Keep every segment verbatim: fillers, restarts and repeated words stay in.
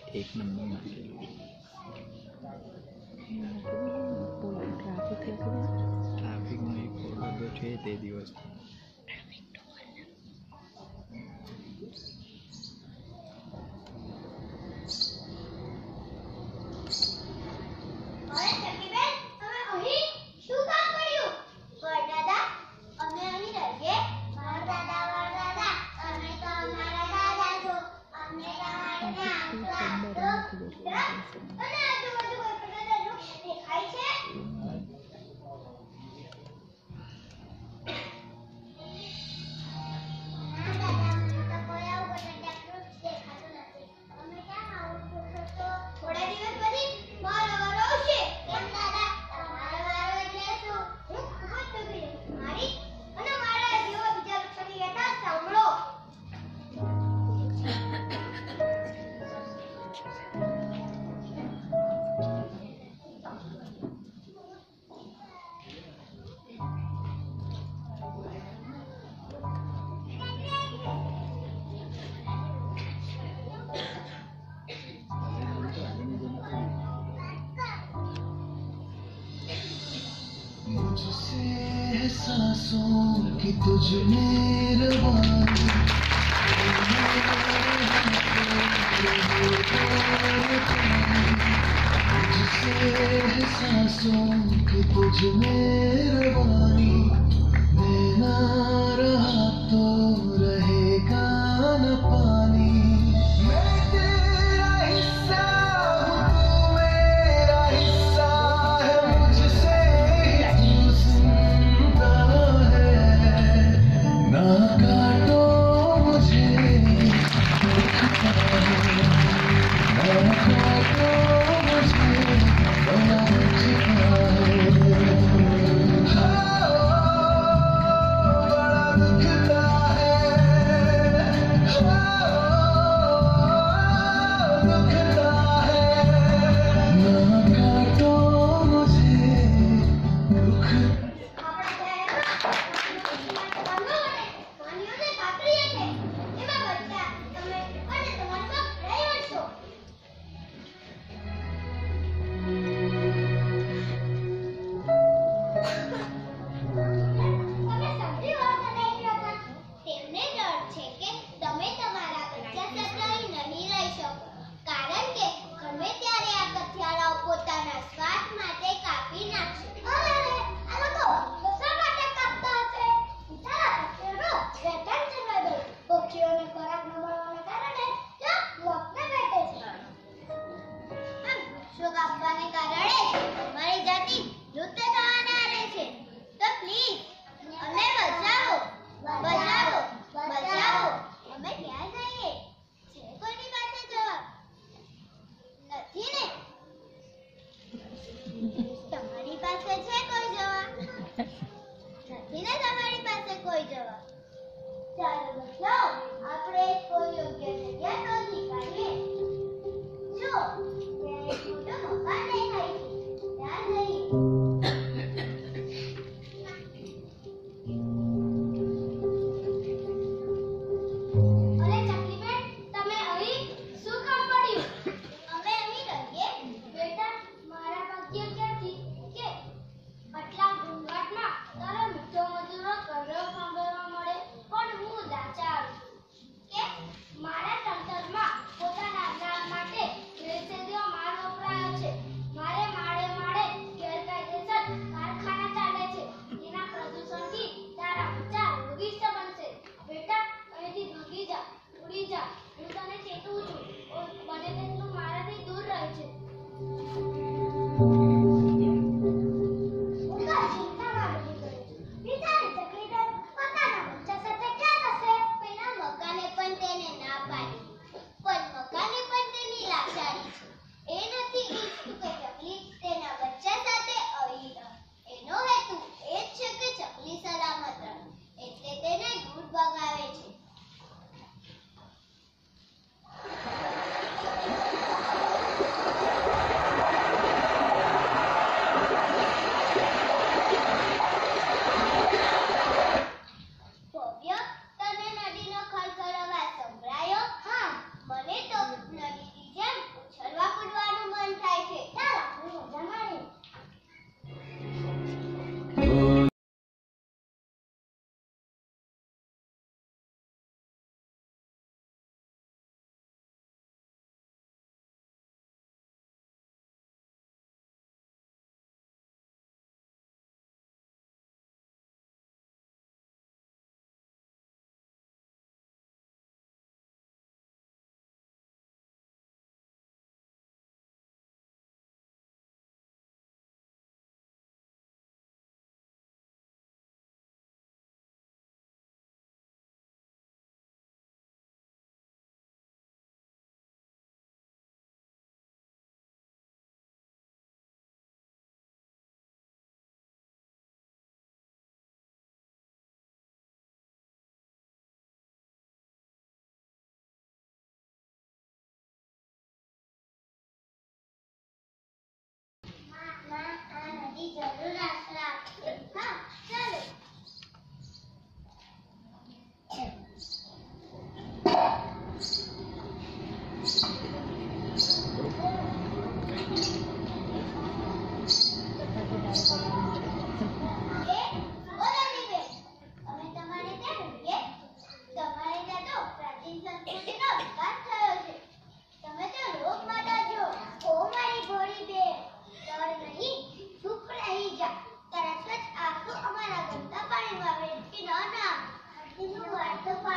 એક નંબર નાખેલું. ટ્રાફિકનો એક ફોટો છે તે દિવસ. मुझसे एहसासों की तुझ में रवानी मुझसे एहसासों की तुझ में रवानी मैं ना रहा तो रहेगा न पानी मैं तेरा हिस्सा हूँ तू मेरा हिस्सा है मुझसे ही तू जिंदा है ना काटो मुझे दुखता है ना काटो मुझे बड़ा दुखता है हाँ, बड़ा दुखता है हाँ, दुखता है ना काटो मुझे दुख તેમને ડર છે કે તમે તમારા બચ્ચા સાથે નહીં રહી શકો કારણ કે ગમે ત્યારે આ કથિયારાઓ પોતાના સ્વાર્થ માટે કાપી નાખશે. અરે આ લોકો શા માટે કાપતા હશે? બિચારા પક્ષીઓનો વેતન ચૂકવી દો. પક્ષીઓને ખોરાક ન મળવાના કારણે તેઓ લોકને વેઠે છે. આમ વૃક્ષો કાપવાને કારણે અમારી જાતિ લુપ્ત થવાના રહે છે. તો પ્લીઝ અમને બચાવો બચાવો બચાવો. અમે ક્યાં જઈએ? છે કોઈની પાસે જવાબ? નથી ને? તમારી પાસે છે કોઈ જવાબ? નથી ને તમારી પાસે કોઈ જવાબ? ચાલો બચાવો આપણે કોઈ યોગ્ય જગ્યા શોધી કાઢીએ. જો ત્યાં એક મોટું મકાન દેખાય છે ત્યાં જઈએ. અરે ચકલીબેન, તમે અહીં શું કામ પડ્યું? અમે અહીં રહીએ. બેટા, મારા ભાગ્ય ક્યાંથી કે આટલા ઘોંઘાટમાં તારા મીઠો મધુરો કર્યો સાંભળવા મળે. પણ હું લાચાર છું.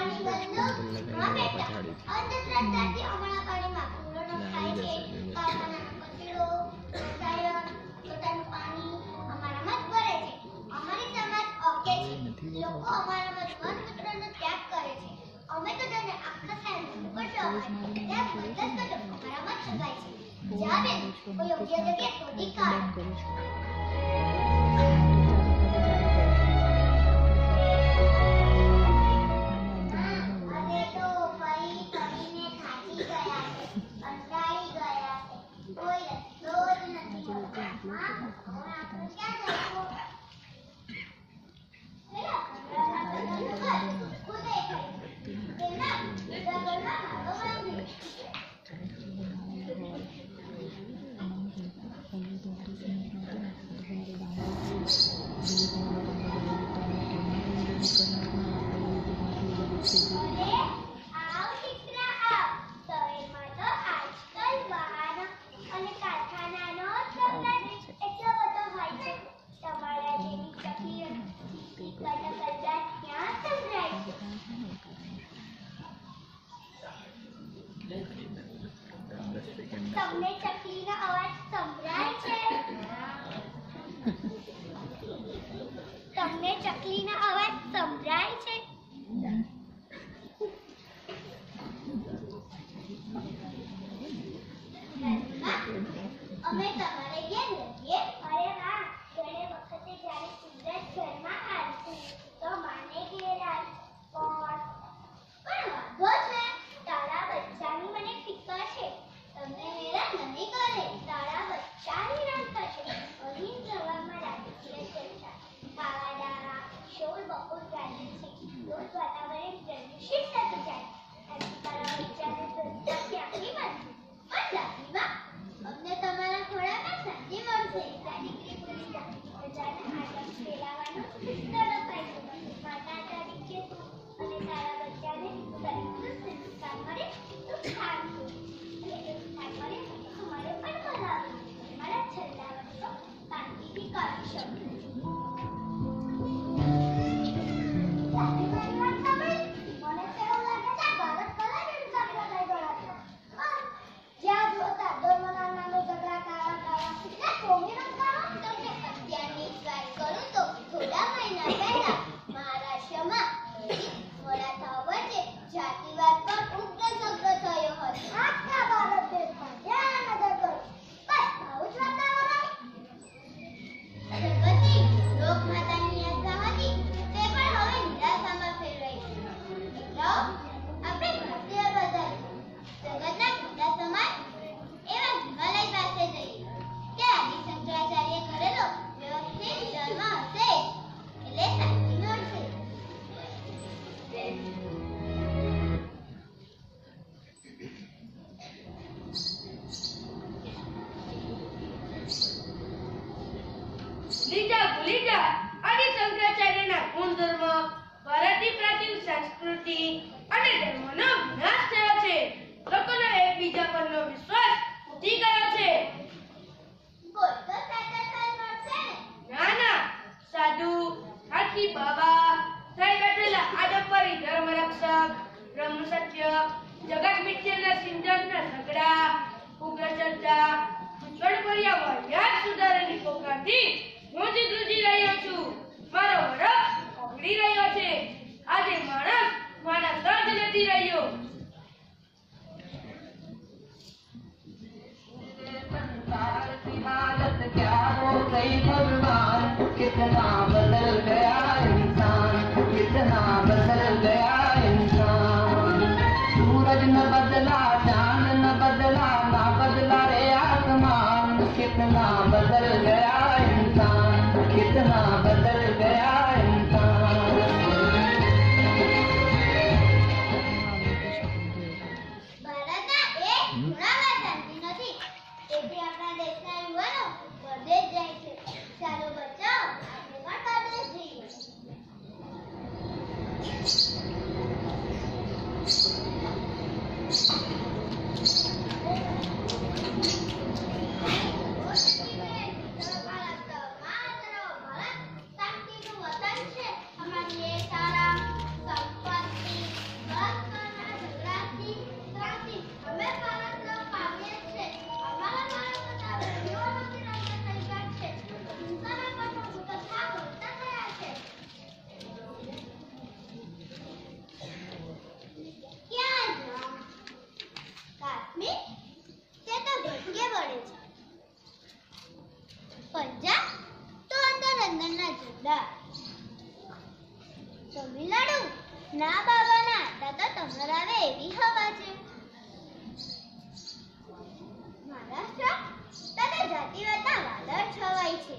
પાણી ગંદુ ન ફેંકતા. અંધશ્રદ્ધાથી અમારા પાણીમાં ફૂલો નખાય છે, કારખાનાનો કચરો, રસાયણ, પોતાનું પાણી અમારામાં જ ભરે છે. અમારી સમાજ ઓકે છે. લોકો અમારામાં મનમૂત્રનો ત્યાગ કરે છે. અમે તો તેને આખા સાયન્સ ઉપર જવાય ત્યાં બધા જ કચરો અમારામાં જ સગાય છે. જા બેન, કોઈ યોગ્ય જગ્યાએ શોધી કાઢ. તમને ચકલીનો અવાજ સંભળાય છે? તમને ચકલીનો અવાજ સંભળાય છે? અમે તમારે ઘેર રહીએ. અરે વાહ, ઘણી વખતે જ્યારે કુદરત ઘરમાં આવતી તો માને ઘેર આવી પણ વાંધો છે, તારા બચ્ચાની મને ફિકર છે. તમને હેરાન નહીં કરે, તારા બચ્ચાની રાત થશે. અહીં સવારમાં રાજકીય ચર્ચા, ખાવા દારા, શોર બપોર ગાજે છે. રોજ વાતાવરણ પ્રદૂષિત થતું જાય. આથી તારા બચ્ચાને સંસ્કાર ક્યાંથી મળશે? પણ લાગણીમાં અમને તમારા ખોળામાં શાંતિ મળશે. ત્યાં દીકરી બોલી જા, બધાને આગળ ફેલાવાનું શિસ્તર અપાય છે. માતા તરીકે તું અને તારા બચ્ચાને દરેકનું સંસ્કાર મળે તો સારું. અમારે પણ બનાવ્યું. મારા છેલ્લા વર્ષો શાંતિથી કરી શકું. લીજા ભૂલી જા આદિ શંકરાચાર્યના ગુણધર્મ, ભારતની પ્રાચીન સંસ્કૃતિ અને ધર્મનો વિનાશ થયો છે. લોકોનો એકબીજા પરનો વિશ્વાસ ઉઠી ગયો છે. બોલ તો સાચા સાલ મળશે ને? ના ના, સાધુ, હાથી બાબા, થઈ બેઠેલા આદપરી ધર્મ રક્ષક, બ્રહ્મ સત્ય, જગત મિથ્યાના સિંધનના ઝઘડા, ઉગ્ર ચર્ચા, ગણભર્યા વાહિયાત સુધારાની પોકારથી હું જ ધ્રુજી રહ્યો છું. મારો વરખ ઓગળી રહ્યો છે. આજે માણસ માણસ જ નથી રહ્યો. संसार की हालत क्या हो गई भगवान, कितना बदल गया इंसान, कितना बदल गया इंसान. सूरज न बदला, चांद न बदला, ना बदला रे आसमान. कितना बदल गया इंसान, कितना बदल गया इंसान. તમિલનાડુ? ના બાબા ના, ત્યાં તો તમારા આવે એવી હવા છે. મહારાષ્ટ્ર? ત્યાં તો જાતિવાદના વાદળ છવાય છે.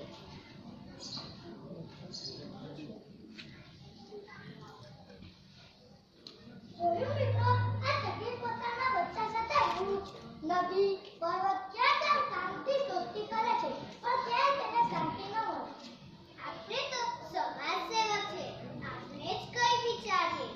જોયું મિત્રો, આ ચકલી પોતાના બચ્ચા સાથે વૃક્ષ, નદી, પર્વત ક્યાં ક્યાં શાંતિ સ્તોત્રી કરે છે, પણ ક્યાંય તેને શાંતિ ન મળે. આપણે તો સમાજ સેવક છે, આપણે જ કઈ વિચારીએ.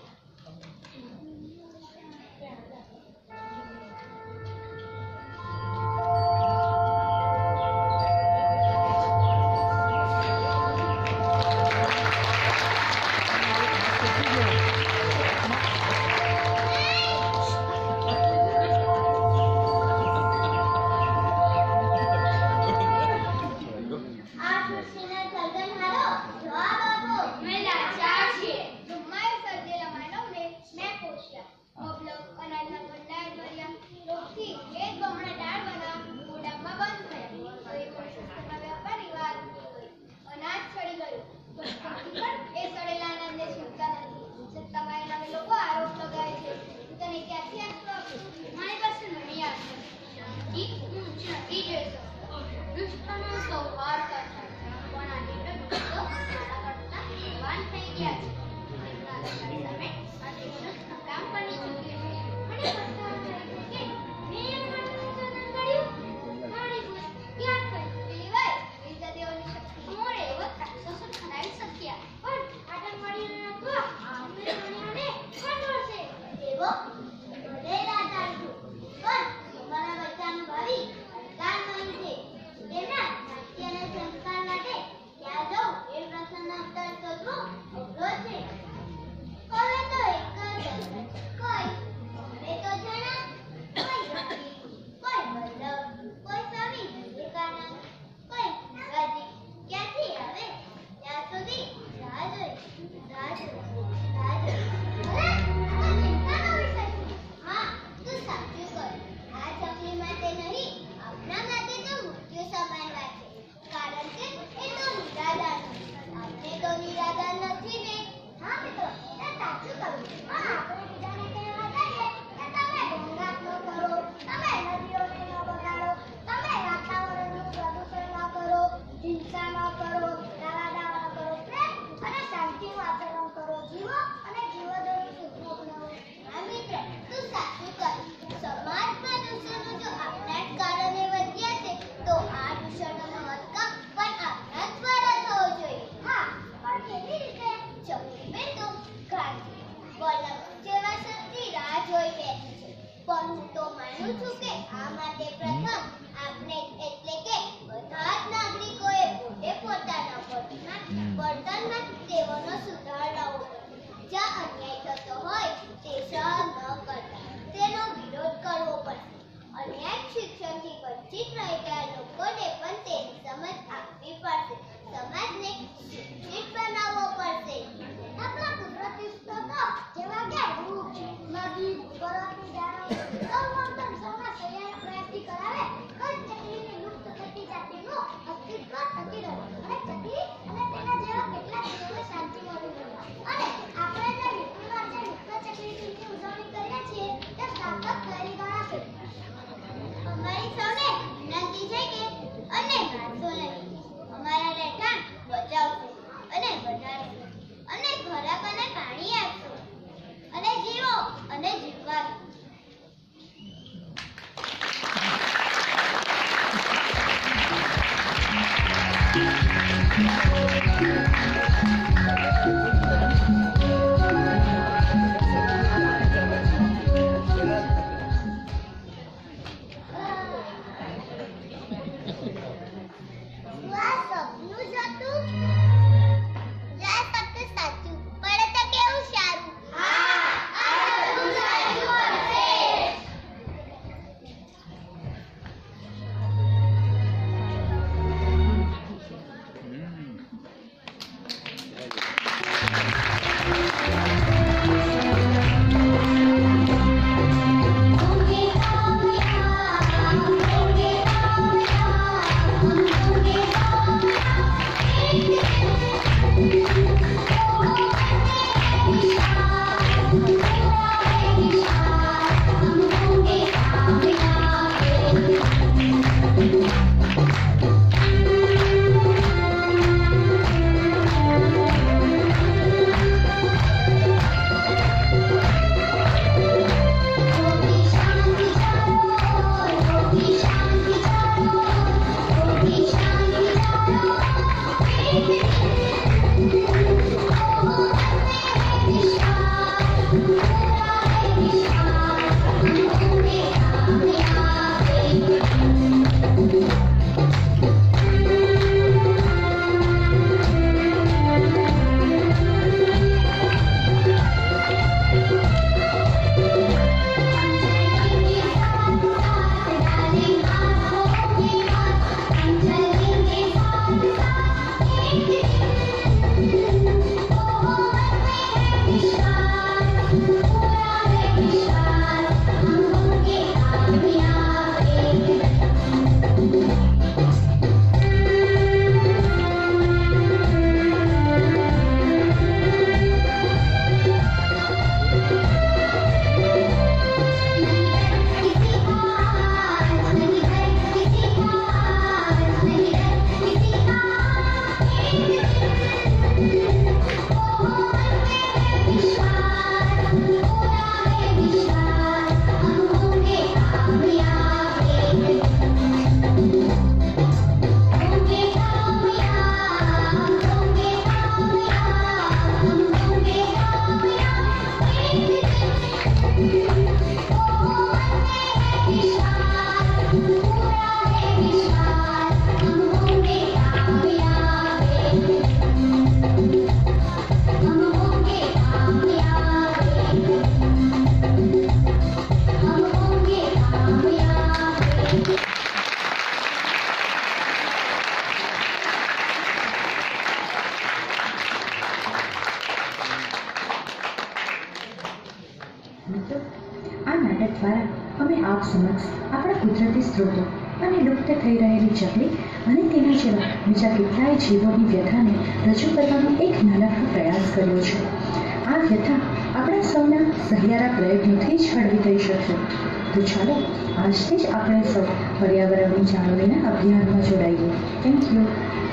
મિત્રો, આ નાટક દ્વારા અમે આપ સમક્ષ આપણા કુદરતી સ્ત્રોતો અને લુપ્ત થઈ રહેલી ચકલી અને તેના જેવા બીજા કેટલાય જીવોની વ્યથાને રજૂ કરવાનો એક નાનકડો પ્રયાસ કર્યો છે. આ વ્યથા આપણા સૌના સહિયારા પ્રયત્નોથી જ હળવી થઈ શકશે. તો ચાલો આજથી જ આપણે સૌ પર્યાવરણની જાળવણીના અભિયાનમાં જોડાઈએ. Thank you.